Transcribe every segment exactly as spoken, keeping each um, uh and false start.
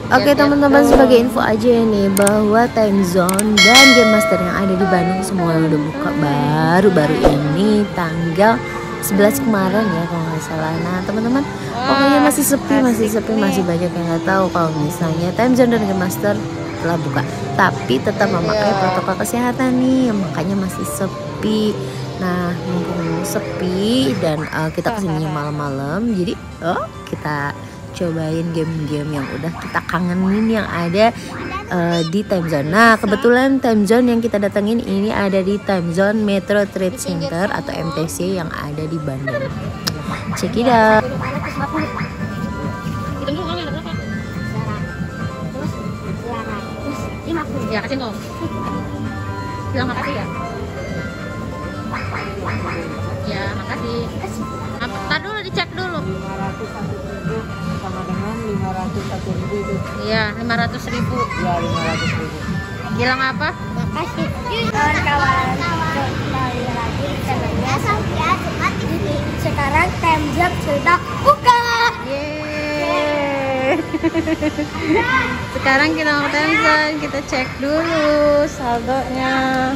Oke teman-teman, sebagai info aja nih bahwa time zone dan game master yang ada di Bandung semua udah buka baru-baru ini tanggal sebelas kemarin ya kalau nggak salah. Nah teman-teman, pokoknya masih sepi, masih sepi, masih banyak yang nggak tahu kalau misalnya time zone dan game master telah buka, tapi tetap memakai protokol kesehatan nih, makanya masih sepi. Nah mumpung sepi dan uh, kita kesininya malam-malam, jadi oh kita cobain game-game yang udah kita kangenin yang ada uh, di time zone. Nah kebetulan time zone yang kita datengin ini ada di time zone Metro Trade Center atau M T C yang ada di Bandung. Check it out. Ya kasih dong. Bilang makasih ya. Ya makasih. Apa? Tar dulu dicek dulu. lima ratus satu ribu sama dengan lima ratus satu ribu itu. Iya, lima ratus ribu. Ya, lima ratus ribu. Bilang apa? Makasih kawan-kawan. Kembali lagi channelnya Sofia Cepat T V. Sekarang time zone sudah buka. Yeay. Sekarang kita mau time zone, kita cek dulu saldonya.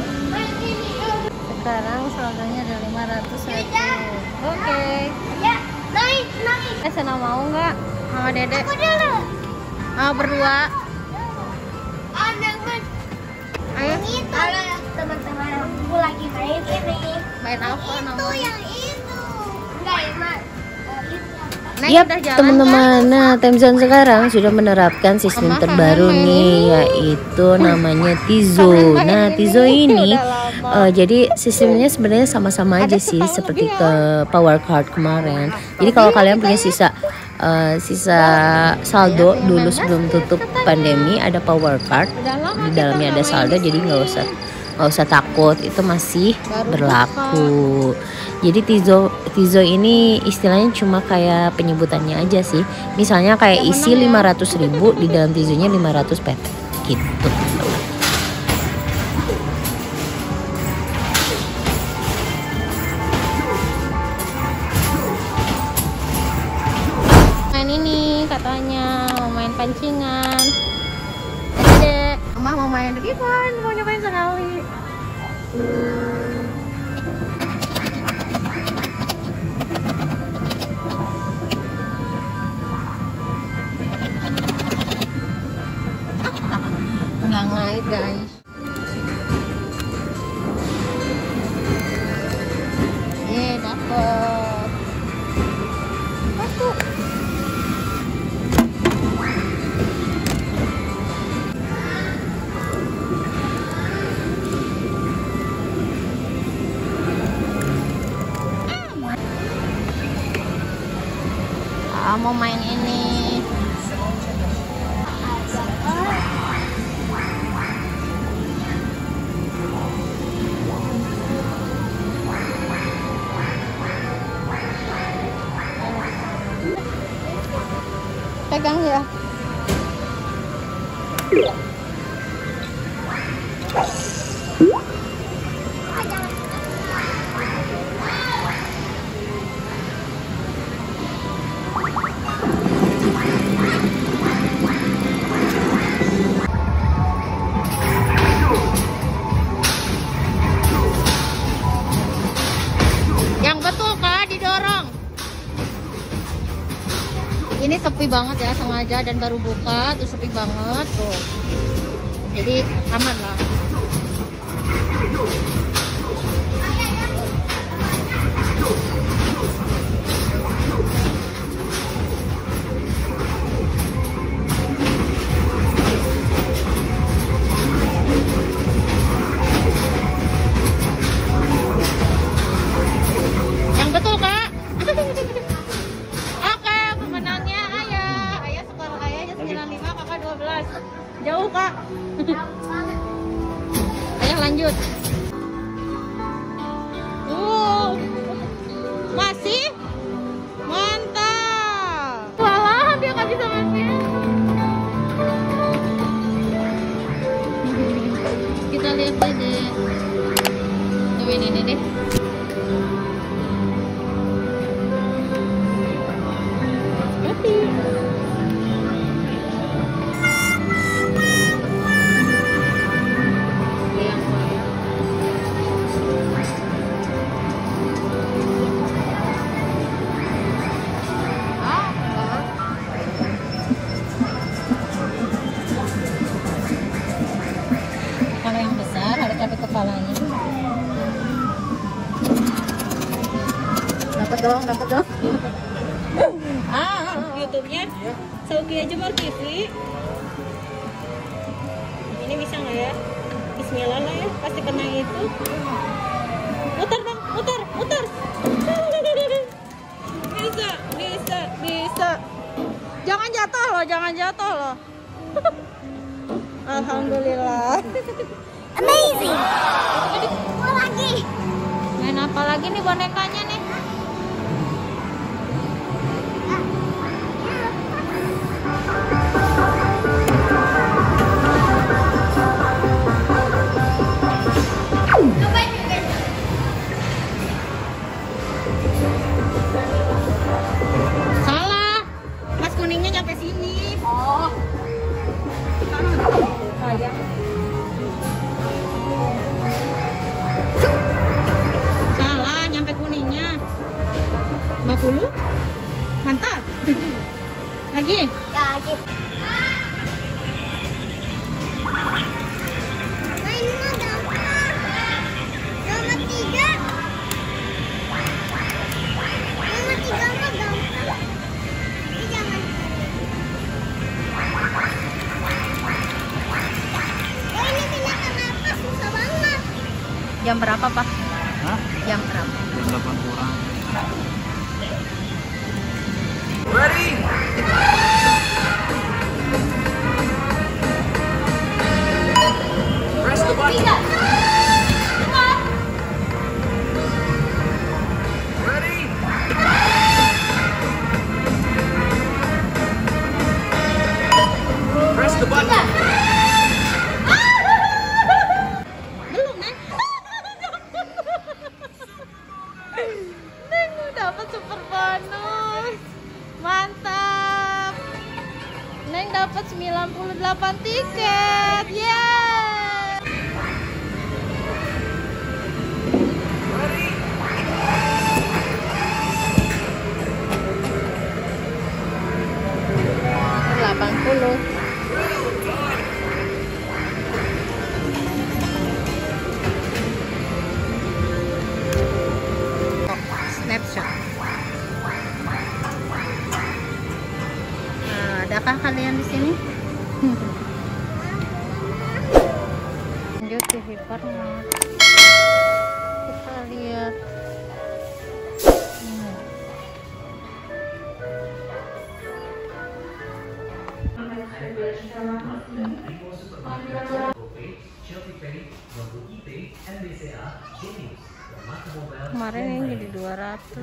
Sekarang saldonya ada lima ratus ribu. Oke. Ya, naik, naik. Eh, Sena mau nggak sama Dedek? Aku dulu. Mau berdua? Ada kan? Ayo. Itu. Halo teman-teman, aku lagi main ini. Main apa Itu namanya? yang itu. Enggak ya, Mak. Neng Yap udah jalan teman-teman, kan? nah time zone sekarang sudah menerapkan sistem Mama terbaru kangen main nih, ini. yaitu namanya Tizo. Kangen main Nah ini, Tizo ini udah lama. uh, jadi sistemnya sebenarnya sama-sama aja Ada sih setahun seperti lebih ke Power Card kemarin. Jadi kalau kalian punya sisa uh, sisa saldo dulu sebelum tutup pandemi, ada Power Card Udah lama di kita dalamnya ada nggak main saldo, di jadi sini. nggak usah nggak usah takut, itu masih Baru berlaku. Jadi Tizo Tizo ini istilahnya cuma kayak penyebutannya aja sih. Misalnya kayak Yang isi menang ya. lima ratus ribu, di dalam Tizonya lima ratus petek gitu. Main ini katanya mau main pancingan. Dedek, Mama mau main gimana? Mau nyobain sekali. Nggak ngait guys. Ye dapet. Masuk. Ah, mau main ini. Pegang ya. Yang betul Kak, didorong. Ini sepi banget ya, sengaja dan baru buka tuh sepi banget tuh. Jadi aman lah. Yang betul Kak. Oke, pemenangnya Ayah. Ayah skor Ayahnya sembilan puluh lima, Kakak dua belas. Jauh Kak. Ayah lanjut. Uh, masih mantap. Walahan dia nggak bisa ngambil. Kita lihat aja. Coba ini deh. Happy. kepalanya. Dapat dong, dapat dong. Ah, YouTube-nya Sauki aja mau T V. Ini bisa nggak ya? Bismillah lah ya, pasti kena itu. Muter dong, muter, muter. Bisa, bisa, bisa. Jangan jatuh loh, jangan jatuh loh. Alhamdulillah. Amazing. Mau lagi. Main apa lagi nih bonekanya nih? Salah. Mas kuningnya nyampe sini. Oh. Sayang. Salah, nyampe kuningnya. lima puluh. Mantap. Lagi. Ya, gitu. Mainnya gampang. Nomor tiga. Nomor tiga mah gampang. Tapi jangan. Oh, ini pindah kenapa susah banget. Jam berapa, Pak? Hah? Jam berapa? Jam delapan kurang. Tiga. Press the button. Belum, Neng. Neng dapat super bonus. Mantap. Neng dapat sembilan puluh delapan tiket. Yeay. delapan puluh. Snapshot. Nah, adakah kalian di sini? Lanjut ke hipermart. Kita lihat. Hmm. Kemarin ini jadi dua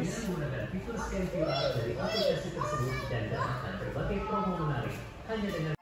ratus.